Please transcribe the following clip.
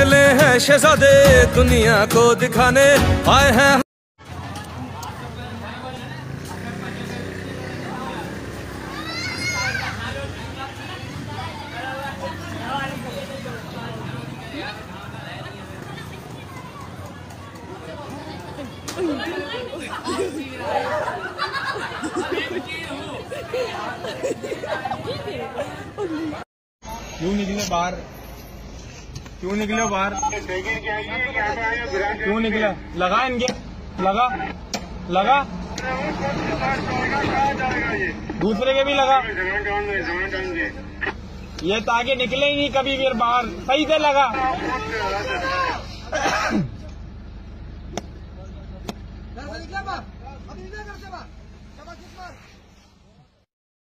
निकले हैं शहजादे दुनिया को दिखाने आए हैं। क्यों निकले बाहर? क्यों निकले बाहर? क्यों निकला? लगा इनके, लगा लगा दूसरे के भी लगा। ये ताकि निकले ही नहीं कभी भी बाहर, सही से लगा।